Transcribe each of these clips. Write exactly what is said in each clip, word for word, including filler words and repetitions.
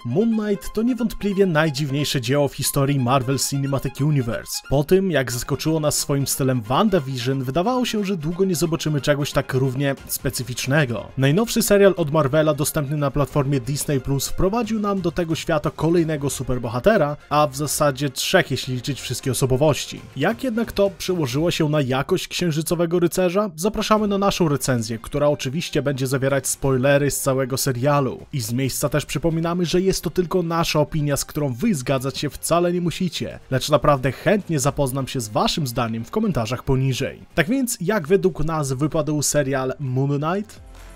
Moon Knight to niewątpliwie najdziwniejsze dzieło w historii Marvel Cinematic Universe. Po tym, jak zaskoczyło nas swoim stylem WandaVision, wydawało się, że długo nie zobaczymy czegoś tak równie specyficznego. Najnowszy serial od Marvela, dostępny na platformie Disney plus, wprowadził nam do tego świata kolejnego superbohatera, a w zasadzie trzech, jeśli liczyć wszystkie osobowości. Jak jednak to przełożyło się na jakość Księżycowego Rycerza? Zapraszamy na naszą recenzję, która oczywiście będzie zawierać spoilery z całego serialu. I z miejsca też przypominamy, że jest to tylko nasza opinia, z którą wy zgadzać się wcale nie musicie, lecz naprawdę chętnie zapoznam się z waszym zdaniem w komentarzach poniżej. Tak więc, jak według nas wypadł serial Moon Knight?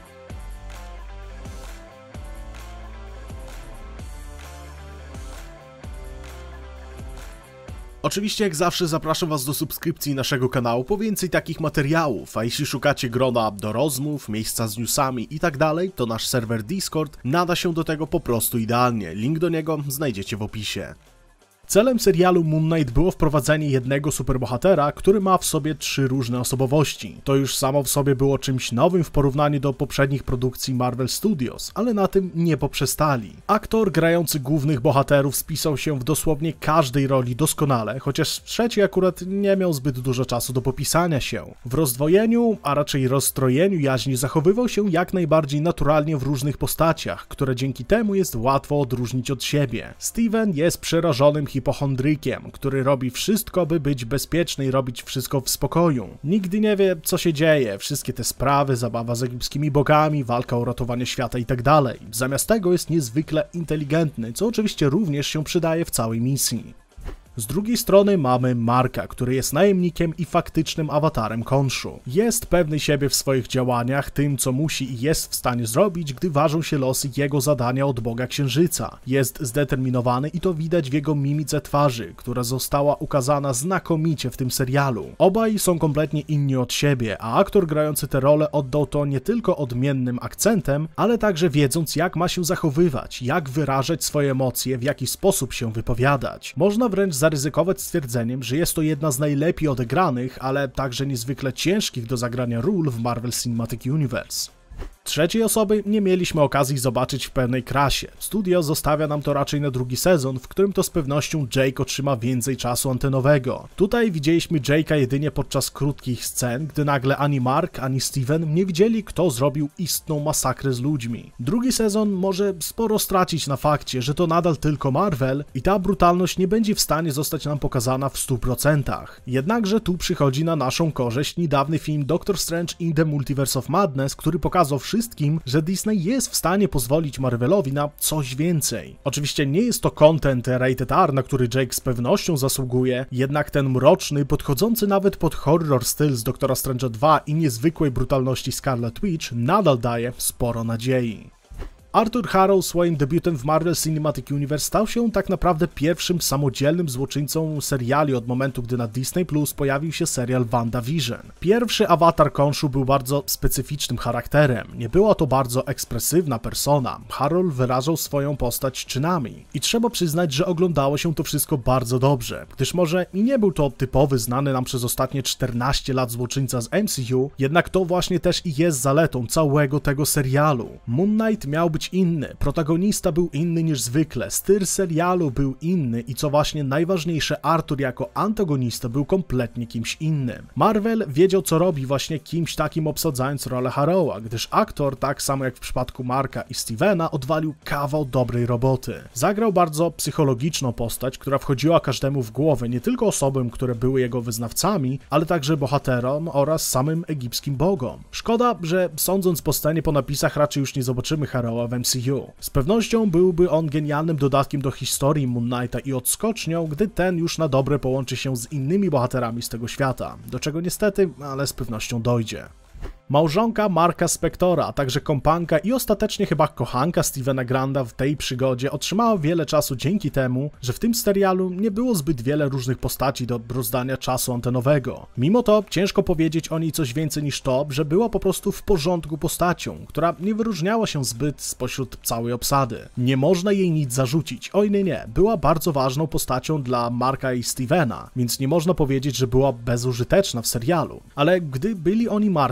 Oczywiście jak zawsze zapraszam was do subskrypcji naszego kanału po więcej takich materiałów, a jeśli szukacie grona do rozmów, miejsca z newsami i tak dalej, to nasz serwer Discord nada się do tego po prostu idealnie. Link do niego znajdziecie w opisie. Celem serialu Moon Knight było wprowadzenie jednego superbohatera, który ma w sobie trzy różne osobowości. To już samo w sobie było czymś nowym w porównaniu do poprzednich produkcji Marvel Studios, ale na tym nie poprzestali. Aktor grający głównych bohaterów spisał się w dosłownie każdej roli doskonale, chociaż trzeci akurat nie miał zbyt dużo czasu do popisania się. W rozdwojeniu, a raczej rozstrojeniu jaźni zachowywał się jak najbardziej naturalnie w różnych postaciach, które dzięki temu jest łatwo odróżnić od siebie. Steven jest przerażonym hipochondrykiem, który robi wszystko, by być bezpieczny i robić wszystko w spokoju. Nigdy nie wie, co się dzieje, wszystkie te sprawy, zabawa z egipskimi bogami, walka o ratowanie świata itd. Zamiast tego jest niezwykle inteligentny, co oczywiście również się przydaje w całej misji. Z drugiej strony mamy Marka, który jest najemnikiem i faktycznym awatarem Khonshu. Jest pewny siebie w swoich działaniach, tym co musi i jest w stanie zrobić, gdy ważą się losy jego zadania od Boga Księżyca. Jest zdeterminowany i to widać w jego mimice twarzy, która została ukazana znakomicie w tym serialu. Obaj są kompletnie inni od siebie, a aktor grający tę rolę oddał to nie tylko odmiennym akcentem, ale także wiedząc, jak ma się zachowywać, jak wyrażać swoje emocje, w jaki sposób się wypowiadać. Można wręcz zaryzykować stwierdzeniem, że jest to jedna z najlepiej odegranych, ale także niezwykle ciężkich do zagrania ról w Marvel Cinematic Universe. Trzeciej osoby nie mieliśmy okazji zobaczyć w pełnej krasie. Studio zostawia nam to raczej na drugi sezon, w którym to z pewnością Jake otrzyma więcej czasu antenowego. Tutaj widzieliśmy Jake'a jedynie podczas krótkich scen, gdy nagle ani Mark, ani Steven nie widzieli, kto zrobił istną masakrę z ludźmi. Drugi sezon może sporo stracić na fakcie, że to nadal tylko Marvel i ta brutalność nie będzie w stanie zostać nam pokazana w stu procentach. Jednakże tu przychodzi na naszą korzyść niedawny film Doctor Strange in the Multiverse of Madness, który pokazał wszystkim, że Disney jest w stanie pozwolić Marvelowi na coś więcej. Oczywiście nie jest to content rated R, na który Jake z pewnością zasługuje, jednak ten mroczny, podchodzący nawet pod horror styl z Doktora Strange'a dwa i niezwykłej brutalności Scarlet Witch nadal daje sporo nadziei. Arthur Harrow swoim debiutem w Marvel Cinematic Universe stał się tak naprawdę pierwszym samodzielnym złoczyńcą seriali od momentu, gdy na Disney plus pojawił się serial WandaVision. Pierwszy awatar Khonshu był bardzo specyficznym charakterem. Nie była to bardzo ekspresywna persona. Harrow wyrażał swoją postać czynami. I trzeba przyznać, że oglądało się to wszystko bardzo dobrze, gdyż może i nie był to typowy, znany nam przez ostatnie czternaście lat złoczyńca z M C U, jednak to właśnie też i jest zaletą całego tego serialu. Moon Knight miał być inny, protagonista był inny niż zwykle, styl serialu był inny i co właśnie najważniejsze, Arthur jako antagonista był kompletnie kimś innym. Marvel wiedział, co robi właśnie kimś takim, obsadzając rolę Harrowa, gdyż aktor, tak samo jak w przypadku Marka i Stevena, odwalił kawał dobrej roboty. Zagrał bardzo psychologiczną postać, która wchodziła każdemu w głowę, nie tylko osobom, które były jego wyznawcami, ale także bohaterom oraz samym egipskim bogom. Szkoda, że sądząc po scenie po napisach raczej już nie zobaczymy Harrowa w M C U. Z pewnością byłby on genialnym dodatkiem do historii Moon Knighta i odskocznią, gdy ten już na dobre połączy się z innymi bohaterami z tego świata, do czego niestety, ale z pewnością dojdzie. Małżonka Marka Spectora, a także kompanka i ostatecznie chyba kochanka Stevena Granta w tej przygodzie otrzymała wiele czasu dzięki temu, że w tym serialu nie było zbyt wiele różnych postaci do rozdania czasu antenowego. Mimo to ciężko powiedzieć o niej coś więcej niż to, że była po prostu w porządku postacią, która nie wyróżniała się zbyt spośród całej obsady. Nie można jej nic zarzucić, oj nie nie, była bardzo ważną postacią dla Marka i Stevena, więc nie można powiedzieć, że była bezużyteczna w serialu. Ale gdy byli oni martwi, tak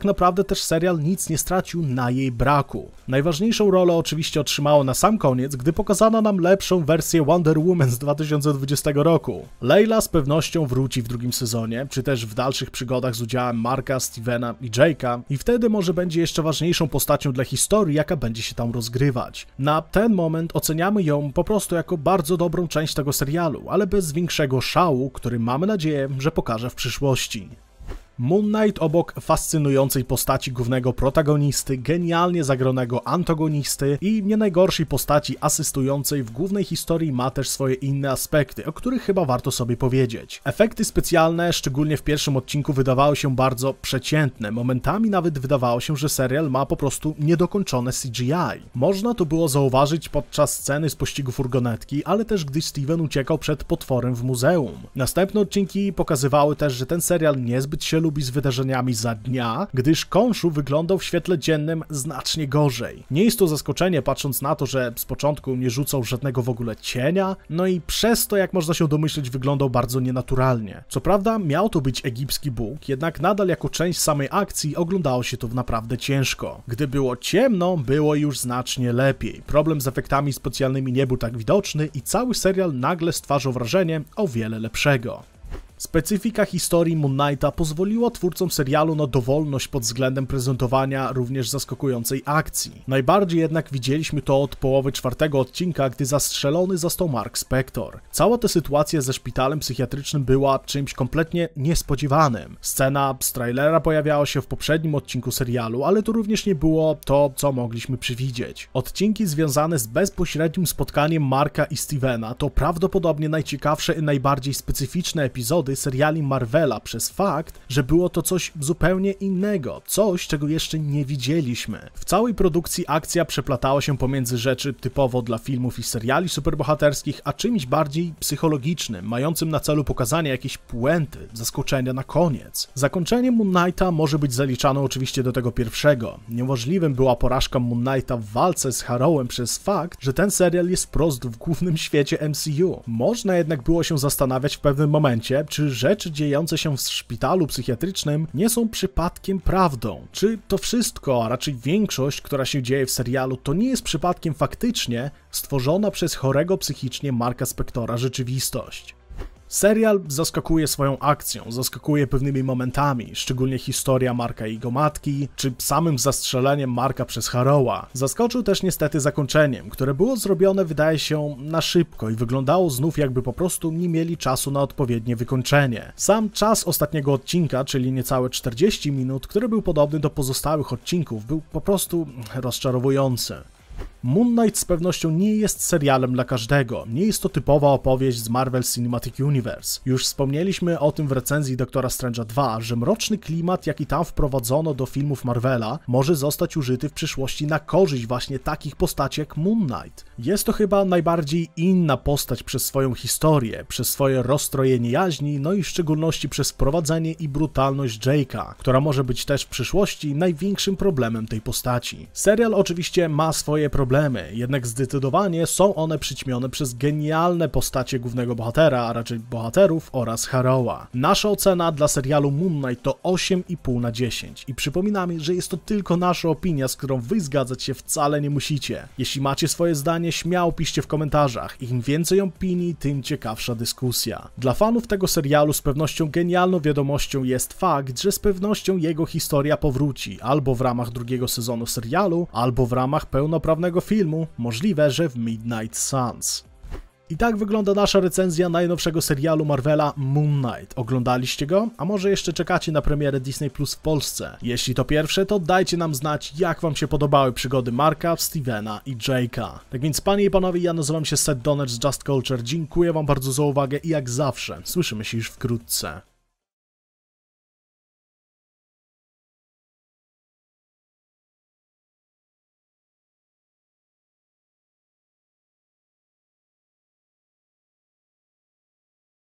tak naprawdę też serial nic nie stracił na jej braku. Najważniejszą rolę oczywiście otrzymało na sam koniec, gdy pokazano nam lepszą wersję Wonder Woman z dwa tysiące dwudziestego roku. Layla z pewnością wróci w drugim sezonie, czy też w dalszych przygodach z udziałem Marka, Stevena i Jake'a i wtedy może będzie jeszcze ważniejszą postacią dla historii, jaka będzie się tam rozgrywać. Na ten moment oceniamy ją po prostu jako bardzo dobrą część tego serialu, ale bez większego szału, który mamy nadzieję, że pokaże w przyszłości. Moon Knight obok fascynującej postaci głównego protagonisty, genialnie zagranego antagonisty i nie najgorszej postaci asystującej w głównej historii ma też swoje inne aspekty, o których chyba warto sobie powiedzieć. Efekty specjalne, szczególnie w pierwszym odcinku, wydawały się bardzo przeciętne, momentami nawet wydawało się, że serial ma po prostu niedokończone C G I. Można to było zauważyć podczas sceny z pościgu furgonetki, ale też gdy Steven uciekał przed potworem w muzeum. Następne odcinki pokazywały też, że ten serial niezbyt się lubi z wydarzeniami za dnia, gdyż Khonshu wyglądał w świetle dziennym znacznie gorzej. Nie jest to zaskoczenie, patrząc na to, że z początku nie rzucał żadnego w ogóle cienia, no i przez to, jak można się domyśleć, wyglądał bardzo nienaturalnie. Co prawda miał to być egipski bóg, jednak nadal jako część samej akcji oglądało się to naprawdę ciężko. Gdy było ciemno, było już znacznie lepiej. Problem z efektami specjalnymi nie był tak widoczny i cały serial nagle stwarzał wrażenie o wiele lepszego. Specyfika historii Moon Knighta pozwoliła twórcom serialu na dowolność pod względem prezentowania również zaskakującej akcji. Najbardziej jednak widzieliśmy to od połowy czwartego odcinka, gdy zastrzelony został Mark Spector. Cała ta sytuacja ze szpitalem psychiatrycznym była czymś kompletnie niespodziewanym. Scena z trailera pojawiała się w poprzednim odcinku serialu, ale to również nie było to, co mogliśmy przewidzieć. Odcinki związane z bezpośrednim spotkaniem Marka i Stevena to prawdopodobnie najciekawsze i najbardziej specyficzne epizody seriali Marvela przez fakt, że było to coś zupełnie innego, coś, czego jeszcze nie widzieliśmy. W całej produkcji akcja przeplatała się pomiędzy rzeczy typowo dla filmów i seriali superbohaterskich, a czymś bardziej psychologicznym, mającym na celu pokazanie jakiejś puenty, zaskoczenia na koniec. Zakończenie Moon Knighta może być zaliczane oczywiście do tego pierwszego. Niemożliwym była porażka Moon Knighta w walce z Harrowem przez fakt, że ten serial jest wprost w głównym świecie M C U. Można jednak było się zastanawiać w pewnym momencie, czy rzeczy dziejące się w szpitalu psychiatrycznym nie są przypadkiem prawdą. Czy to wszystko, a raczej większość, która się dzieje w serialu, to nie jest przypadkiem faktycznie stworzona przez chorego psychicznie Marka Spectora rzeczywistość. Serial zaskakuje swoją akcją, zaskakuje pewnymi momentami, szczególnie historia Marka i jego matki, czy samym zastrzeleniem Marka przez Harrowa. Zaskoczył też niestety zakończeniem, które było zrobione, wydaje się, na szybko i wyglądało znów, jakby po prostu nie mieli czasu na odpowiednie wykończenie. Sam czas ostatniego odcinka, czyli niecałe czterdzieści minut, który był podobny do pozostałych odcinków, był po prostu rozczarowujący. Moon Knight z pewnością nie jest serialem dla każdego, nie jest to typowa opowieść z Marvel Cinematic Universe. Już wspomnieliśmy o tym w recenzji Doktora Strange'a dwa, że mroczny klimat, jaki tam wprowadzono do filmów Marvela, może zostać użyty w przyszłości na korzyść właśnie takich postaci jak Moon Knight. Jest to chyba najbardziej inna postać przez swoją historię, przez swoje rozstrojenie jaźni, no i w szczególności przez wprowadzenie i brutalność Jake'a, która może być też w przyszłości największym problemem tej postaci. Serial oczywiście ma swoje problemy, jednak zdecydowanie są one przyćmione przez genialne postacie głównego bohatera, a raczej bohaterów oraz Harrowa. Nasza ocena dla serialu Moon Knight to osiem i pół na dziesięć i przypominamy, że jest to tylko nasza opinia, z którą wy zgadzać się wcale nie musicie. Jeśli macie swoje zdanie, śmiało piszcie w komentarzach. Im więcej opinii, tym ciekawsza dyskusja. Dla fanów tego serialu z pewnością genialną wiadomością jest fakt, że z pewnością jego historia powróci albo w ramach drugiego sezonu serialu, albo w ramach pełnoprawnego filmu, możliwe, że w Midnight Suns. I tak wygląda nasza recenzja najnowszego serialu Marvela Moon Knight. Oglądaliście go? A może jeszcze czekacie na premierę Disney Plus w Polsce? Jeśli to pierwsze, to dajcie nam znać, jak wam się podobały przygody Marka, Stevena i Jake'a. Tak więc, panie i panowie, ja nazywam się Seth Donner z Just Culture. Dziękuję wam bardzo za uwagę i jak zawsze słyszymy się już wkrótce.